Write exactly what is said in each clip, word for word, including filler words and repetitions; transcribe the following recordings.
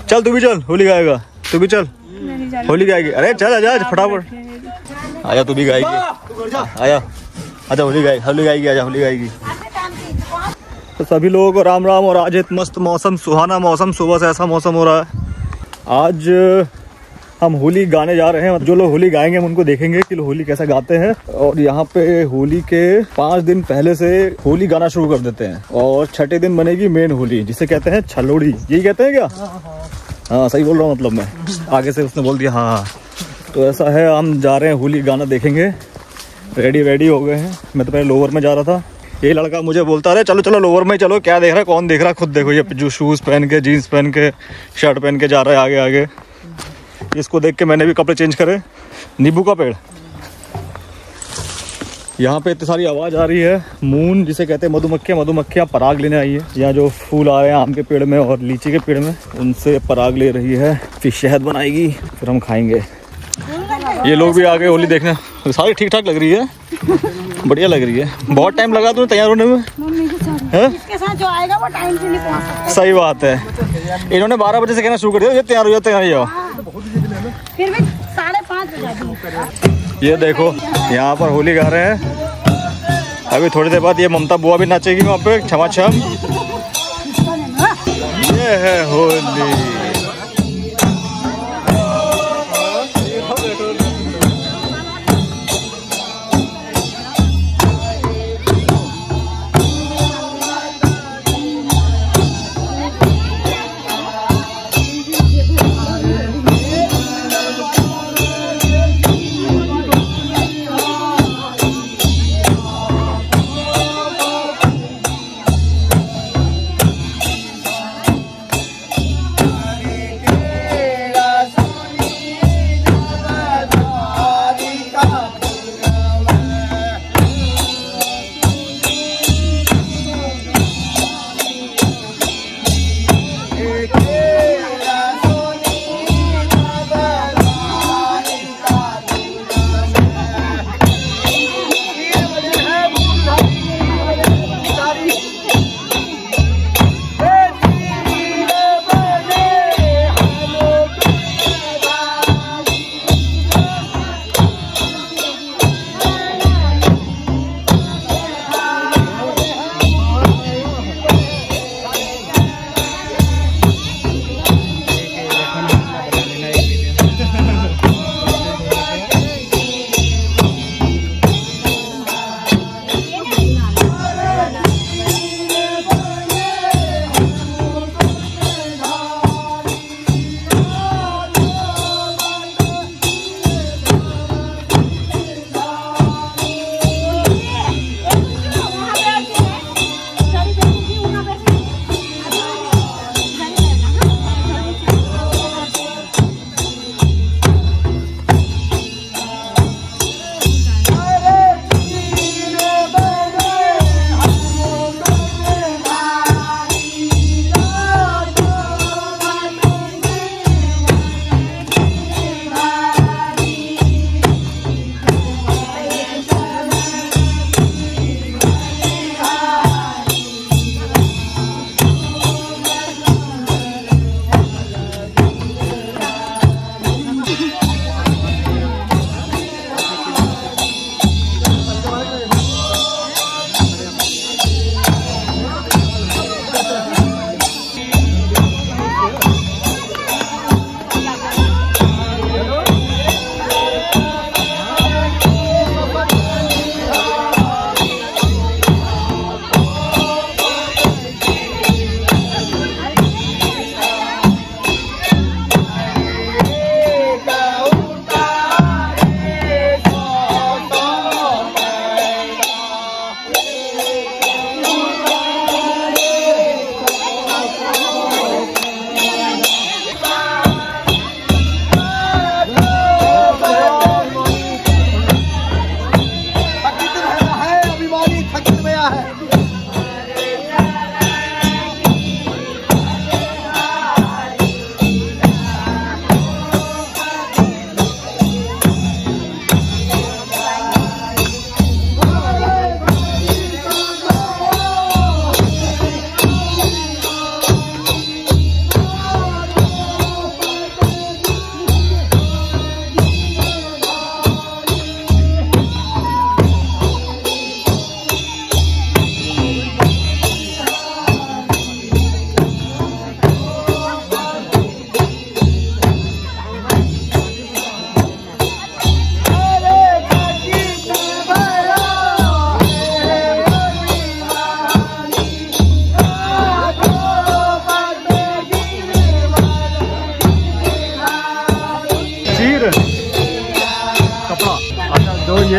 चल तू भी चल, होली गाएगा, तू भी चल, होली गाएगी। अरे चल आजा फटाफट, आजा तू भी गाएगी, आया आजा, होली गाएगी, होली गाएगी, आजा होली गाएगी। तो सभी लोगों को राम राम। और आज एक मस्त मौसम, सुहाना मौसम, सुबह से ऐसा मौसम हो रहा है। आज हम होली गाने जा रहे हैं। जो लोग होली गाएंगे हम उनको देखेंगे कि होली कैसा गाते हैं। और यहाँ पे होली के पाँच दिन पहले से होली गाना शुरू कर देते हैं और छठे दिन बनेगी मेन होली, जिसे कहते हैं छलोड़ी। यही कहते हैं क्या? हाँ सही बोल रहा हूँ, मतलब मैं आगे से उसने बोल दिया। हाँ तो ऐसा है, हम जा रहे हैं होली गाना देखेंगे। रेडी वेडी हो गए हैं। मैं तो पहले लोअर में जा रहा था, ये लड़का मुझे बोलता रहे चलो चलो लोअर में चलो। क्या देख रहा है, कौन देख रहा है, खुद देखो। ये जो शूज़ पहन के, जीन्स पहन के, शर्ट पहन के जा रहा है आगे आगे। इसको देख के मैंने भी कपड़े चेंज करे। नींबू का पेड़, यहाँ पे इतनी सारी आवाज़ आ रही है। मून जिसे कहते हैं मधुमक्खियाँ, मधुमक्खियाँ पराग लेने आई है। यहाँ जो फूल आ रहे हैं आम के पेड़ में और लीची के पेड़ में, उनसे पराग ले रही है। फिर शहद बनाएगी, फिर हम खाएंगे। ये लोग भी आ गए होली देखने। सारी ठीक ठाक लग रही है, बढ़िया लग रही है। बहुत टाइम लगा तुमने तैयार होने में? इसके साथ जो आएगा वो टाइम से नहीं पहुंच सकता। सही बात है। इन्होंने बारह बजे से कहना शुरू कर दिया, ये तैयार हो जाओ, तैयार हो जाओ। फिर भी साढ़े पाँच बजे। ये देखो यहाँ पर होली गा रहे हैं। अभी थोड़ी देर बाद ये ममता बुआ भी नाचेगी वहाँ पे छमा छम। ये है होली।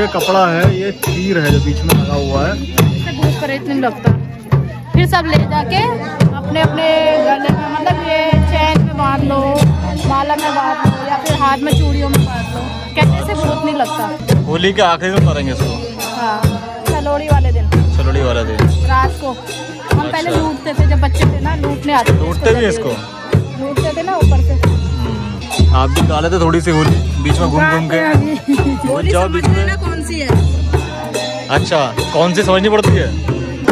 ये कपड़ा है, ये तीर है जो बीच में लगा हुआ है। इससे भूत प्रेत नहीं लगता। फिर सब ले जाके अपने अपने गले में, मतलब ये चैन में बांध लो, माला में बांध लो, या फिर हाथ में चूड़ियों में बांध लो। कहने से भूत नहीं लगता। होली के आखिरी में करेंगे इसको। हाँ, चलोड़ी वाले दिन, चलोड़ी वाला दिन रात को हम अच्छा। पहले लूटते थे, जब बच्चे थे ना, लूटने आते थे। लूटते भी इसको, लूटते थे ना ऊपर से। आप भी डाले थे थोड़ी सी होली बीच में घूम घूम के। होली जाओ बीच में। ना कौन सी है? अच्छा, कौन सी समझनी पड़ती है?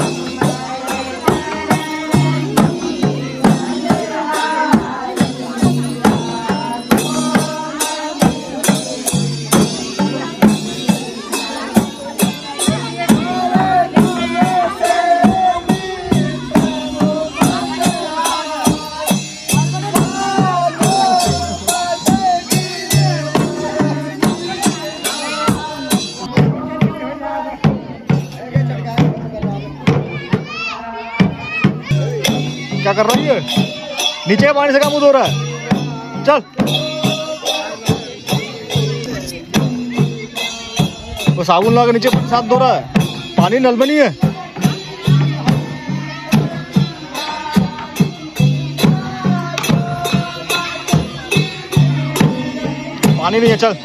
क्या कर रही है? नीचे पानी से काम मुंह धो रहा है। चल, वो साबुन लगा के नीचे साथ धो रहा है। पानी नल में नहीं है। पानी नहीं है। चल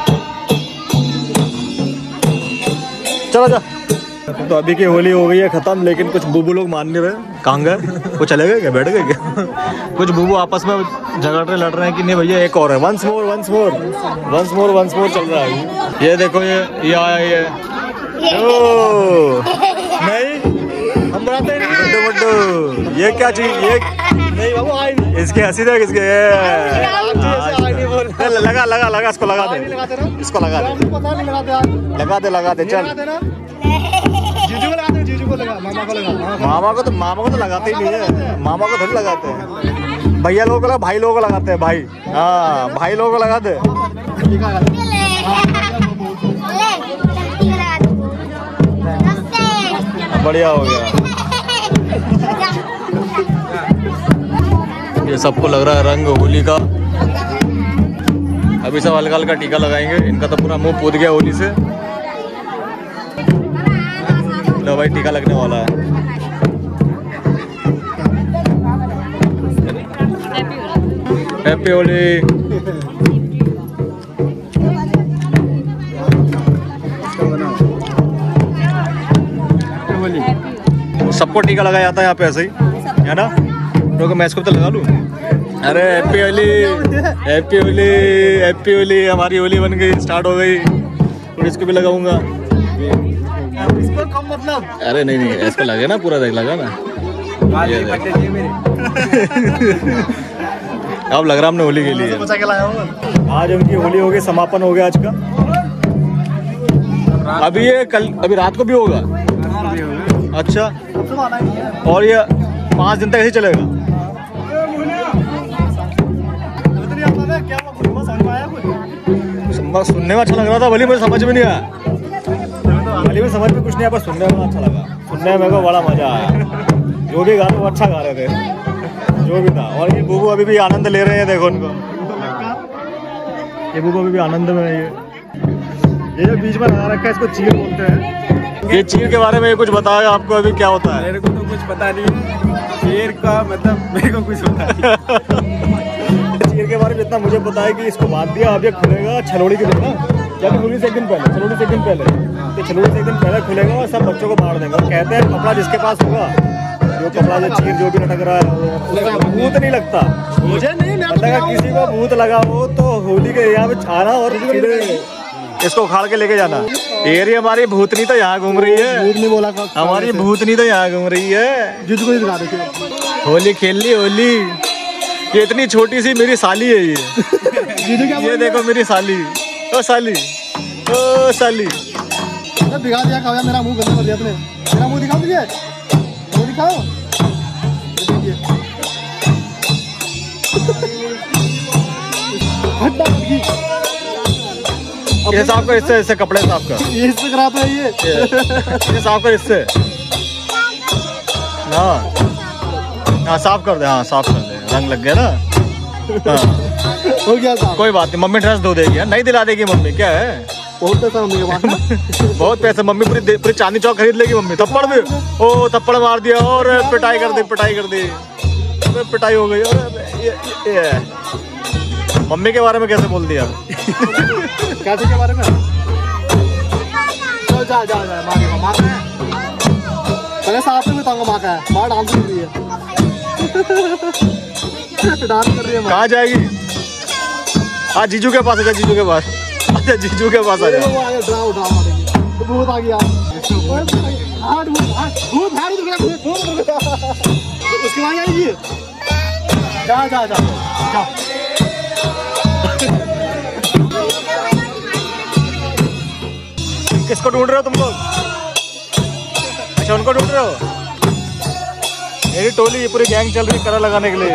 चलो जा। तो अभी की होली हो गई है खत्म, लेकिन कुछ बूबू लोग मान नहीं रहे। कहाँ गए? वो चले गए क्या? बैठ गए क्या? कुछ बूबू आपस में झगड़ रहे, लड़ रहे हैं कि नहीं भैया एक और है। Once more once more once more once more चल रहा है। ये देखो, ये ये आया, ये ओ नहीं, हम बनाते नहीं। बड्डू बड्डू, ये क्या चीज? ये नहीं बाबू, आई नहीं। इसके हंसी देख, इसके लगा लगा लगा इसको लगा दे, इसको लगा दे, लगा दे लगा दे। चल, जीजू को लगाते हैं, जीजू को लगा, मामा को लगा। मामा को तो मामा को तो लगाते ही नहीं है, मामा को थोड़ी लगाते हैं। भैया लोगों को लगा, भाई लोगों को लगाते हैं। भाई, हाँ भाई लोगों को लगा दे। बढ़िया हो गया। ये सबको लग रहा है रंग होली का। अभी सब हल्का हल्का टीका लगाएंगे। इनका तो पूरा मुंह पूत गया होली से। लो भाई, टीका लगने वाला है। हैप्पी होली। सबको टीका लगाया जाता है यहाँ पे ऐसे ही, है ना? तो मैं इसको तो लगा लूँ। अरे happy Holi, happy Holi, happy Holi. हमारी होली बन गई, स्टार्ट हो गई। और इसको भी लगाऊंगा। इसको कम मतलब? अरे नहीं नहीं, इसको लगे ना पूरा, देख लगा ना। ये अब लग रहा हमने होली के लिए। आज उनकी होली हो गई, समापन हो गया आज का। अभी ये कल, अभी रात को भी होगा। अच्छा, और ये पाँच दिन तक ऐसे चलेगा? सुनने में अच्छा लग रहा था, भले मुझे समझ में नहीं आया। भले में समझ में कुछ नहीं आया, पर सुनने में अच्छा लगा। सुनने में मेरे को बड़ा मजा आया। जो भी गा रहे वो अच्छा गा रहे थे, जो भी था। और ये बूबू अभी भी आनंद ले रहे हैं, देखो उनको। ये बूबू अभी भी आनंद में है। ये जो बीच में लगा रखा है, इसको चीर बोलते हैं। ये चीर के बारे में कुछ बताया आपको? अभी क्या होता है? मेरे को तो कुछ पता नहीं है चीर का, मतलब मेरे को कुछ पता नहीं। चीर के बारे में इतना मुझे पता है कि इसको बांध दिया, अब ये खुलेगा छलोड़ी के दिन ना, यानी होली से एक दिन पहले, छलोड़ी से एक दिन पहले। तो छलोड़ी से एक दिन पहले खुलेगा और सब बच्चों को बांट देंगे। और कहते हैं कपड़ा जिसके पास होगा, जो कपड़ा जो चीर जो भी लटक रहा है, भूत नहीं लगता। मुझे नहीं लगता। किसी को भूत लगा हो तो होली के यहाँ पे छाना और इसको उखाड़ के लेके जाना। तेरी हमारी भूतनी तो यहाँ घूम रही है। भूत नहीं बोला, हमारी भूतनी तो यहाँ घूम रही है। जिसको दिखा रहे होली खेल ली होली। ये इतनी छोटी सी मेरी साली है ये। ये देखो मेरी साली। ओ साली, ओ साली। दिखा दिया, कहा मेरा मुंह गंदा कर दिया तुमने। मेरा मुंह दिखाओ तुझे, मुंह दिखाओ। ये साफ कर, इससे इससे कपड़े साफ कर। ये इससे कराता है ये। ये साफ कर इससे। हाँ हाँ, साफ कर दे। हाँ साफ कर दे, रंग लग गया ना। हाँ हो गया साफ। कोई बात नहीं, मम्मी ड्रेस धो देगी। नहीं दिला देगी मम्मी, क्या है। बहुत पैसा मम्मी के पास। बहुत पैसा। मम्मी पूरी पूरी चांदी चौक खरीद लेगी मम्मी। थप्पड़ भी, ओ थप्पड़ मार दिया और पिटाई कर दी, पिटाई कर दी, पिटाई हो गई। और ये, ये मम्मी के बारे में कैसे बोल दिया? कैसे के बारे में? चल जा जा जा मार के मार पहले साथ में बताऊंगा। माँ का है, माँ डांस कर रही है। डांस कर रही है। कहाँ जाएगी? हाँ जीजू के पास है, जीजू के पास। अच्छा जीजू के पास आ जा। ड्राव ड्राव मारेंगे तो भूत आ गया। हां भूत भारी दिख रहा है, भूत उसके वहां आएगी। जा जा जा जा। किसको ढूंढ रहे हो तुम लोग? अच्छा उनको ढूंढ रहे हो? मेरी टोली ये पूरी गैंग चल रही है करा लगाने के लिए।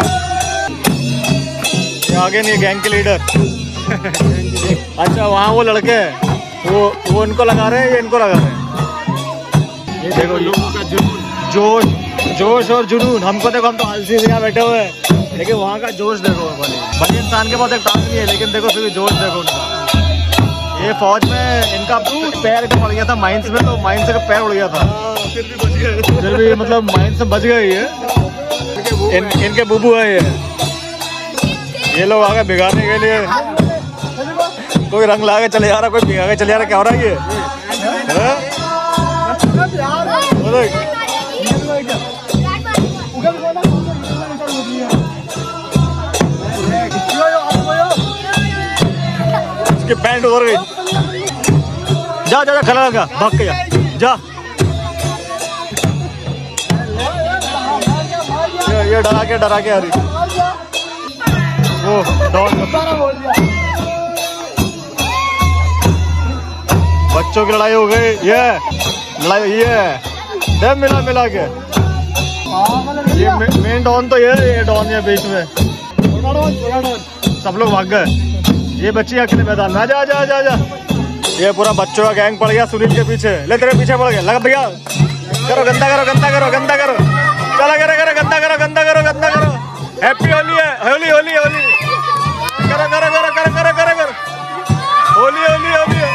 ये आगे नहीं, गैंग के लीडर। अच्छा वहाँ वो लड़के हैं, वो वो इनको लगा रहे हैं, ये इनको लगा रहे हैं। ये देखो लोगों का जुनून, जोश जोश और जुनून। हमको देखो, हम तो आलसी से यहाँ बैठे हुए हैं, लेकिन वहाँ का जोश देखो। बड़े इंसान के पास एक टांग नहीं है, लेकिन देखो फिर भी जोश देखो उनका। ये फौज में इनका पैर पड़ गया था माइंस में, तो माइंस से पैर उड़ गया था। फिर भी बच गए। फिर भी मतलब माइंस से बच गए ये। इन, इनके बुबू है ये। ये लोग आ गए भिगाने के लिए। कोई रंग ला के चले जा रहा, कोई भिगा के चले जा रहा। क्या हो रहा है ये? इसकी पैंट उतर गई। जा जा जा खड़ा लगा, भाग के जा जा। ये, ये डरा के डरा के आ रही वो डॉन। बच्चों की लड़ाई हो गई। ये लड़ाई ये है मिला मिला के। ये मेन डॉन तो ये ये डॉन है बीच में। सब लोग भाग गए। ये बच्ची अकेले मैदान में। जा जा जा जा। ये पूरा बच्चों का गैंग पड़ गया सुनील के पीछे। ले तेरे पीछे पड़ गया। लगा भैया करो, गंदा करो, गंदा करो, गंदा करो। चला करो करो, गंदा करो, गंदा करो, गंदा करो। हैप्पी होली है, होली होली होली। करो करो करो करो करो करो करो। होली होली होली है।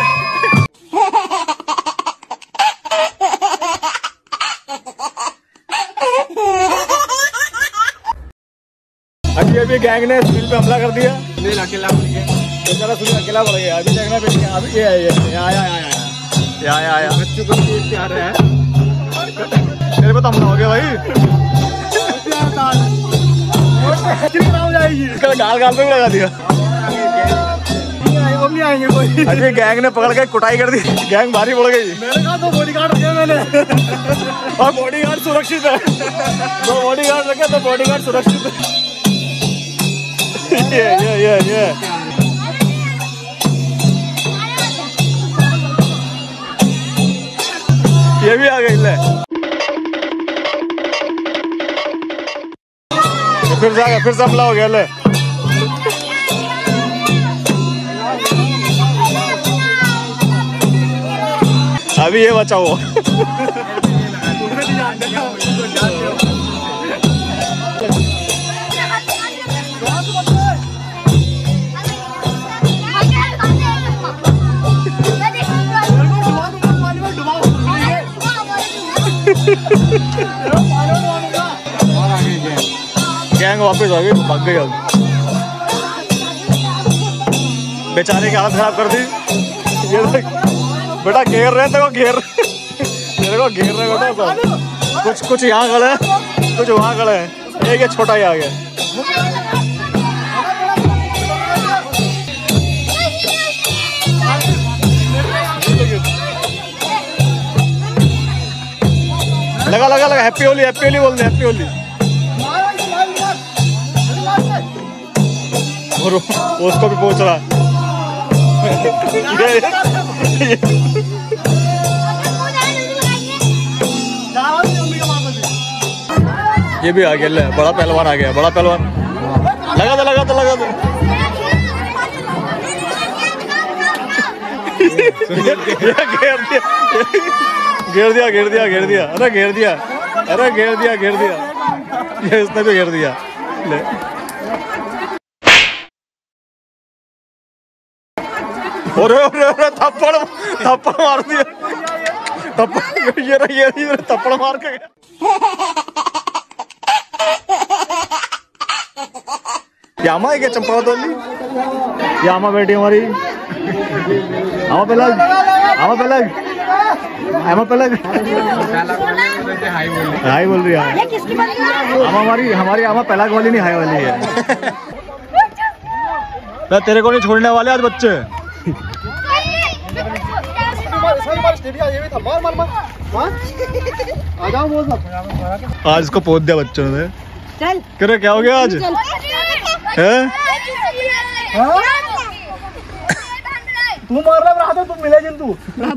अभी अभी गैंग ने सुनील पे हमला कर दिया। सुनील अकेला पड़ गया। बेचारा सुनील अकेला पड़ गया। अभी देखना फिर अभी ये है, ये आया आया आया आया आया। बच्चों को देख के आ रहा है। तेरे पे तो हमला हो गया भाई। हो जाएगी। इसका गाल गाल पे भी लगा दिया। नहीं आएंगे कोई। अभी गैंग ने पकड़ के कुटाई कर दी। गैंग भारी पड़ गई। मैंने कहा तो बॉडीगार्ड रखे मैंने। और बॉडीगार्ड सुरक्षित है। दो बॉडीगार्ड रखे तो बॉडीगार्ड सुरक्षित है। ये ये ये ये ये भी आ गई। ले फिर जाएगा, फिर से हमला हो गया। ले अभी ये बचा वो। गैंग वापस आ गई, भाग गई। अब बेचारे की हालत खराब कर दी। ये बेटा घेर रहे थे, घेर तेरे को घेर रहे बेटा सब। कुछ कुछ यहाँ खड़े हैं, कुछ वहाँ खड़े हैं। एक ये छोटा ही आ गया। लगा लगा लगा। हैप्पी होली, हैप्पी होली बोल दे, हैप्पी होली। और उसको भी पहुंच रहा। ये भी आ गया। ले बड़ा पहलवान आ गया, बड़ा पहलवान। लगा दो लगा दो लगा दो। घेर दिया घेर दिया घेर दिया। अरे घेर दिया, अरे घेर दिया घेर दिया। ये इसने भी घेर दिया। ले अरे अरे अरे थप्पड़ थप्पड़ मार दिया, थप्पड़ ये रही ये रही थप्पड़ मार के यामा है क्या चंपावत वाली? यामा बेटी हमारी आमा पलग आमा पलग आमा पलग हाई बोल रही है आमा हमारी हमारी आमा पलग वाली नहीं हाई वाली है। मैं तेरे को नहीं छोड़ने वाले आज बच्चे। आज इसको पोत दिया बच्चों ने। चल करे क्या हो गया आज है? तू मार रहा था, तुम मिले जिन तू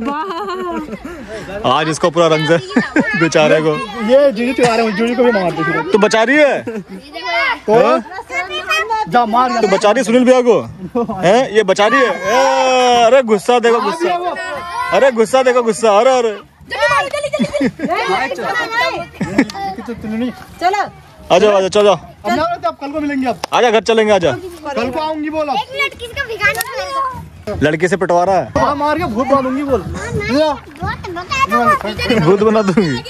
आज इसको पूरा रंग से बेचारे को ये जीजू तू आ रहे जीजू को भी मार दे। तू बचा रही है तो जा मार तू बचा रही सुनील भैया को है? ये बचा रही है। ए, अरे गुस्सा देखो गुस्सा, अरे गुस्सा देखो गुस्सा। अरे अरे चलो आ जाओ आ जाओ चलो अब कल को मिलेंगे। अब आजा घर चलेंगे आजा। कल को आऊंगी बोल। लड़के से पिटवा रहा है। हाँ मार के भूत बना दूंगी बोल। भूत बना दूंगी।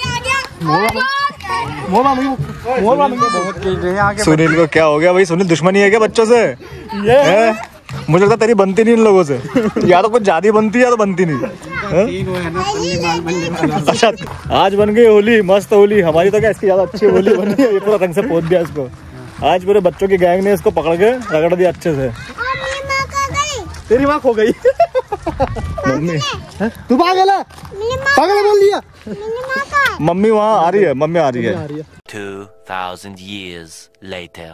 सुनील को क्या हो गया भाई? सुनील दुश्मनी है क्या बच्चों से? ये मुझे लगता तेरी बनती नहीं इन लोगों से। या तो कुछ ज्यादा बनती है या तो बनती नहीं। अच्छा आज बन गई होली, मस्त होली हमारी। तो क्या इसकी ज्यादा अच्छी होली बनी है। ये पूरा रंग से पोत दिया इसको। आज पूरे बच्चों की गैंग ने इसको पकड़ के रगड़ दिया अच्छे से। तेरी माँ खो गई। मम्मी तू पागल है, पागल बोल दिया। मम्मी वहाँ आ रही है, मम्मी आ रही है। Two thousand years later.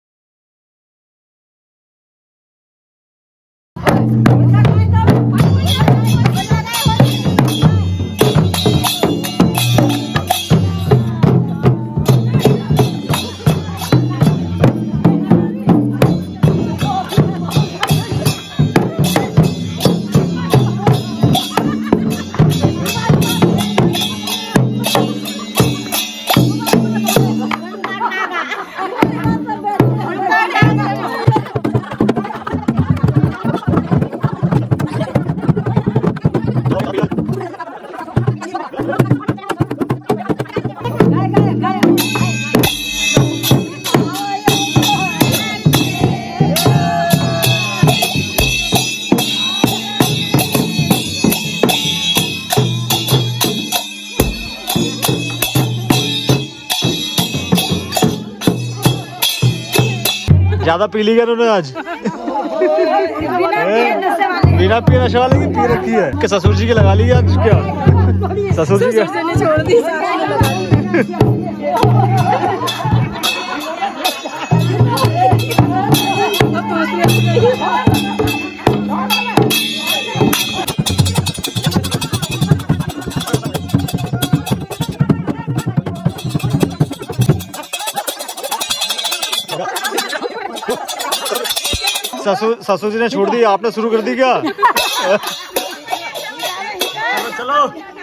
ज्यादा पी ली गया उन्होंने आज। बिना पी नशे वाले की पी रखी है। क्या ससुर जी की लगा ली आज? क्या ससुर जी की छोड़ दी? ससुर ससुर जी ने छोड़ दी, आपने शुरू कर दी क्या? चलो